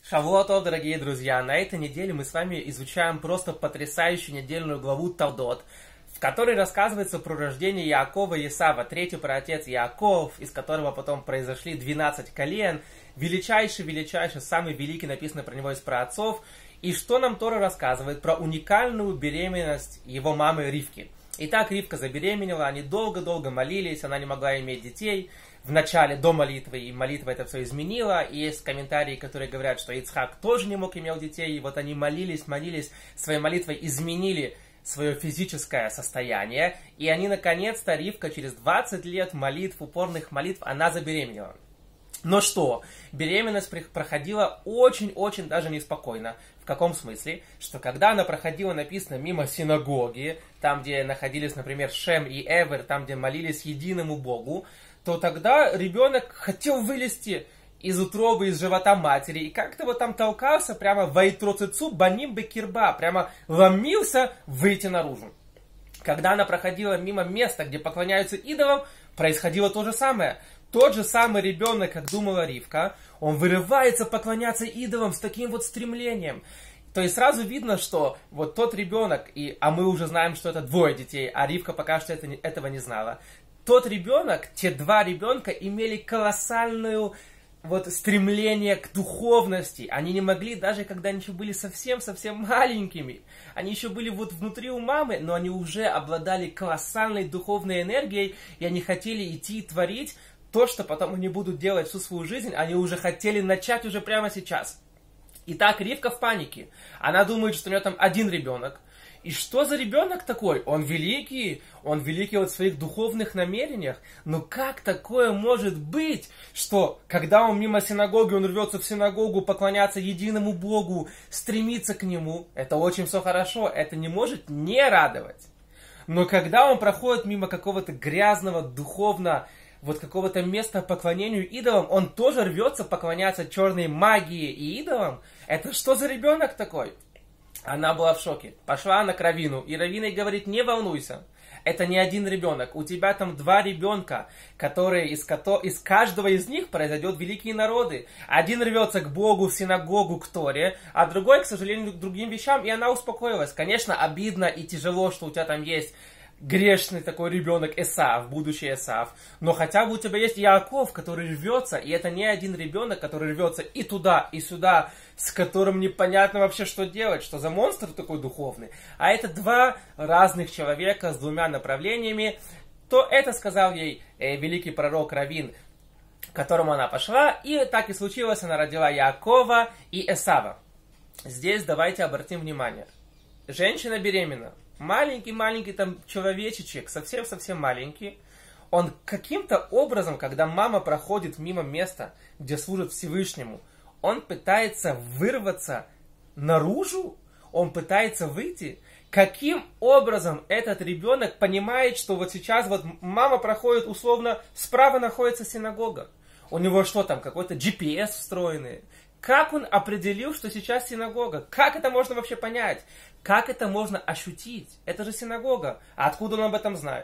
Шавуатов, дорогие друзья! На этой неделе мы с вами изучаем просто потрясающую недельную главу Толдот, в которой рассказывается про рождение Яакова и Исава, третий праотец Яаков, из которого потом произошли 12 колен, величайший, самый великий, написано про него из праотцов. И что нам Тора рассказывает про уникальную беременность его мамы Ривки. Итак, Ривка забеременела, они долго-долго молились, она не могла иметь детей. В начале, до молитвы, и молитва это все изменила. И есть комментарии, которые говорят, что Ицхак тоже не мог иметь детей. И вот они молились, своей молитвой изменили свое физическое состояние. И они, наконец-то, Ривка через 20 лет молитв, упорных молитв, она забеременела. Но что? Беременность проходила очень-очень даже неспокойно. В каком смысле? Что когда она проходила, написано, мимо синагоги, там, где находились, например, Шем и Эвер, там, где молились единому Богу, то тогда ребенок хотел вылезти из утробы, из живота матери, и как-то вот там толкался, прямо вайтроцицу баним бекирба, прямо ломился выйти наружу. Когда она проходила мимо места, где поклоняются идолам, происходило то же самое. Тот же самый ребенок, как думала Ривка, он вырывается поклоняться идолам с таким вот стремлением. То есть сразу видно, что вот тот ребенок, а мы уже знаем, что это двое детей, а Ривка пока что этого не знала. Тот ребенок, те два ребенка имели колоссальное вот стремление к духовности. Они не могли, даже когда они еще были совсем-совсем маленькими, они еще были вот внутри у мамы, но они уже обладали колоссальной духовной энергией, и они хотели идти и творить то, что потом они будут делать всю свою жизнь, они уже хотели начать уже прямо сейчас. Итак, Ривка в панике. Она думает, что у нее там один ребенок. И что за ребенок такой? Он великий вот в своих духовных намерениях. Но как такое может быть, что когда он мимо синагоги, он рвется в синагогу поклоняться единому Богу, стремиться к нему, это очень все хорошо, это не может не радовать. Но когда он проходит мимо какого-то грязного, вот какого-то места поклонению идолам, он тоже рвется поклоняться черной магии и идолам. Это что за ребенок такой? Она была в шоке. Пошла она к раввину, и раввин ей говорит: не волнуйся, это не один ребенок, у тебя там два ребенка, которые из каждого из них произойдет великие народы. Один рвется к Богу, в синагогу, к Торе, а другой, к сожалению, к другим вещам, и она успокоилась. Конечно, обидно и тяжело, что у тебя там есть грешный такой ребенок Эсав, будущий Эсав, но хотя бы у тебя есть Яаков, который рвется, и это не один ребенок, который рвется и туда, и сюда, с которым непонятно вообще, что делать, что за монстр такой духовный, а это два разных человека с двумя направлениями. То это сказал ей великий пророк раввин, к которому она пошла, и так и случилось, она родила Яакова и Эсава. Здесь давайте обратим внимание. Женщина беременна. Маленький там человечечек, совсем маленький, он каким-то образом, когда мама проходит мимо места, где служит Всевышнему, он пытается вырваться наружу, он пытается выйти. Каким образом этот ребенок понимает, что вот сейчас вот мама проходит условно, справа находится синагога? У него что там, какой-то GPS встроенный? Как он определил, что сейчас синагога? Как это можно вообще понять? Как это можно ощутить? Это же синагога. А откуда он об этом знает?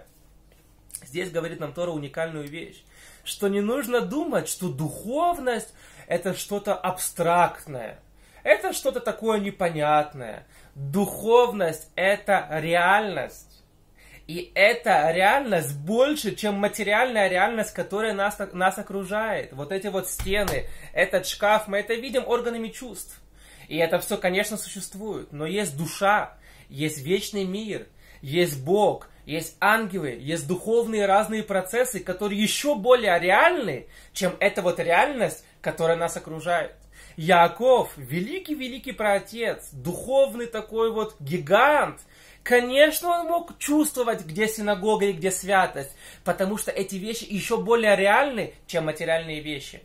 Здесь говорит нам Тора уникальную вещь. Что не нужно думать, что духовность это что-то абстрактное. Это что-то такое непонятное. Духовность это реальность. И эта реальность больше, чем материальная реальность, которая нас окружает. Вот эти вот стены, этот шкаф, мы это видим органами чувств. И это все, конечно, существует. Но есть душа, есть вечный мир, есть Бог, есть ангелы, есть духовные разные процессы, которые еще более реальны, чем эта вот реальность, которая нас окружает. Яаков, великий праотец, духовный такой вот гигант. Конечно, он мог чувствовать, где синагога и где святость, потому что эти вещи еще более реальны, чем материальные вещи.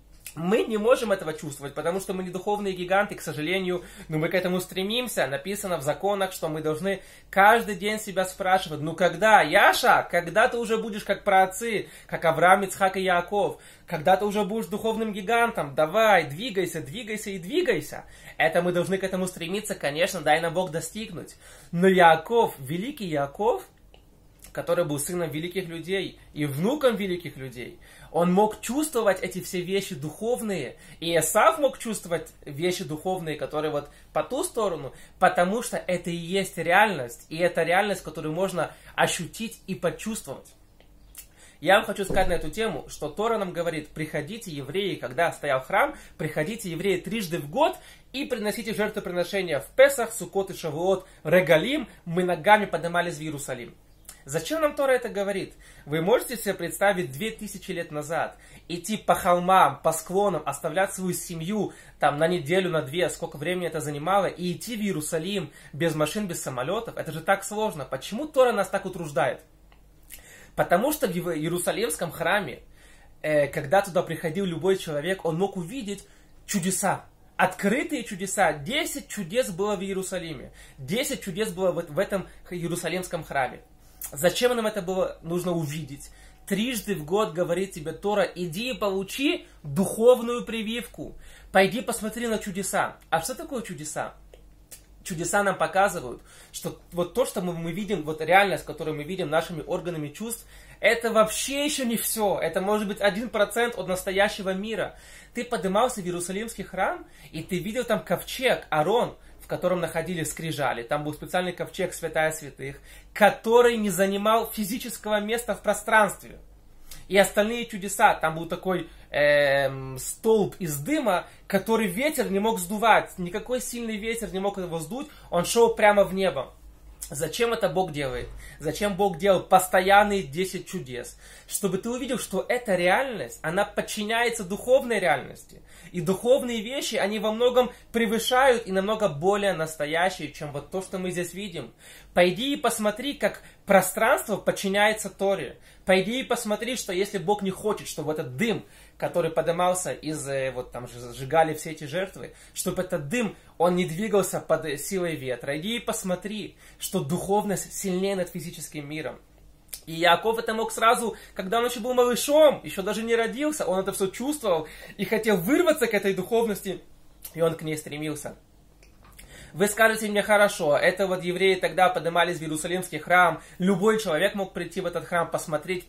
Мы не можем этого чувствовать, потому что мы не духовные гиганты, к сожалению, но мы к этому стремимся. Написано в законах, что мы должны каждый день себя спрашивать: ну когда, Яша, когда ты уже будешь как праотцы, как Авраам, Ицхак и Яаков? Когда ты уже будешь духовным гигантом? Давай, двигайся и двигайся. Это мы должны к этому стремиться, конечно, дай нам Бог достигнуть. Но Яаков, великий Яаков, который был сыном великих людей и внуком великих людей, Он мог чувствовать эти все вещи духовные, и Эсав мог чувствовать вещи духовные, которые вот по ту сторону, потому что это и есть реальность, и это реальность, которую можно ощутить и почувствовать. Я вам хочу сказать на эту тему, что Тора нам говорит: приходите, евреи, когда стоял храм, приходите, евреи, трижды в год и приносите жертвоприношения в Песах, Суккот и Шавуот, Регалим, мы ногами поднимались в Иерусалим. Зачем нам Тора это говорит? Вы можете себе представить 2000 лет назад, идти по холмам, по склонам, оставлять свою семью там на неделю, на две, сколько времени это занимало, и идти в Иерусалим без машин, без самолетов? Это же так сложно. Почему Тора нас так утруждает? Потому что в Иерусалимском храме, когда туда приходил любой человек, он мог увидеть чудеса. Открытые чудеса. 10 чудес было в Иерусалиме. 10 чудес было в этом Иерусалимском храме. Зачем нам это было нужно увидеть? Трижды в год говорит тебе Тора: иди и получи духовную прививку. Пойди посмотри на чудеса. А что такое чудеса? Чудеса нам показывают, что вот то, что мы видим, вот реальность, которую мы видим нашими органами чувств, это вообще еще не все. Это может быть 1% от настоящего мира. Ты поднимался в Иерусалимский храм, и ты видел там ковчег, Арон, в котором находились скрижали. Там был специальный ковчег святая святых, который не занимал физического места в пространстве. И остальные чудеса, там был такой столб из дыма, который ветер не мог сдувать. Никакой сильный ветер не мог его сдуть, он шел прямо в небо. Зачем это Бог делает? Зачем Бог делал постоянные 10 чудес? Чтобы ты увидел, что эта реальность, она подчиняется духовной реальности. И духовные вещи, они во многом превышают и намного более настоящие, чем вот то, что мы здесь видим. Пойди и посмотри, как пространство подчиняется Торе. Пойди и посмотри, что если Бог не хочет, чтобы этот дым, который поднимался из, вот там сжигали все эти жертвы, чтобы этот дым, он не двигался под силой ветра. Иди и посмотри, что духовность сильнее над физическим миром. И Иаков это мог сразу, когда он еще был малышом, еще даже не родился, он это все чувствовал и хотел вырваться к этой духовности, и он к ней стремился. Вы скажете мне: хорошо, это вот евреи тогда поднимались в Иерусалимский храм, любой человек мог прийти в этот храм, посмотреть,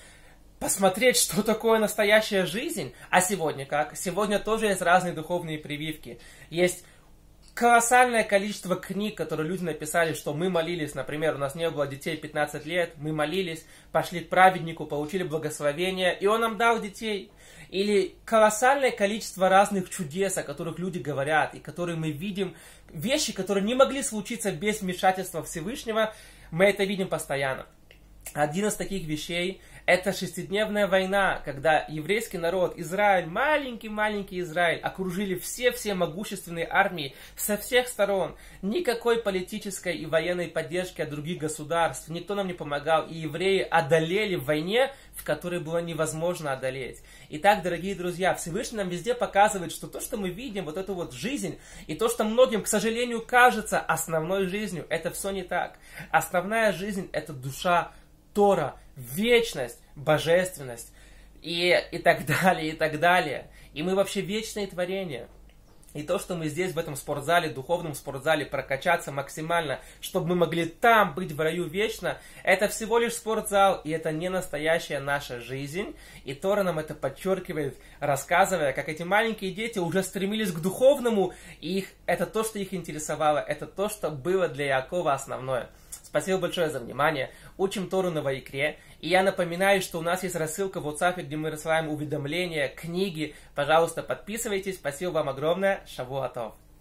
что такое настоящая жизнь. А сегодня как? Сегодня тоже есть разные духовные прививки. Есть колоссальное количество книг, которые люди написали, что мы молились, например, у нас не было детей 15 лет, мы молились, пошли к праведнику, получили благословение, и он нам дал детей. Или колоссальное количество разных чудес, о которых люди говорят, и которые мы видим, вещи, которые не могли случиться без вмешательства Всевышнего, мы это видим постоянно. Один из таких вещей — это шестидневная война, когда еврейский народ, Израиль, маленький Израиль, окружили все могущественные армии со всех сторон. Никакой политической и военной поддержки от других государств, никто нам не помогал, и евреи одолели в войне, в которой было невозможно одолеть. Итак, дорогие друзья, Всевышний нам везде показывает, что то, что мы видим, вот эту вот жизнь, и то, что многим, к сожалению, кажется основной жизнью, это все не так. Основная жизнь — это душа, Тора, вечность, божественность и так далее, и так далее. И мы вообще вечные творения. И то, что мы здесь, в этом спортзале, духовном спортзале, прокачаться максимально, чтобы мы могли там быть в раю вечно, это всего лишь спортзал, и это не настоящая наша жизнь. И Тора нам это подчеркивает, рассказывая, как эти маленькие дети уже стремились к духовному, и это то, что их интересовало, это то, что было для Иакова основное. Спасибо большое за внимание. Учим Тору на Ваикре. И я напоминаю, что у нас есть рассылка в WhatsApp, где мы рассылаем уведомления, книги. Пожалуйста, подписывайтесь. Спасибо вам огромное. Шавуа Тов.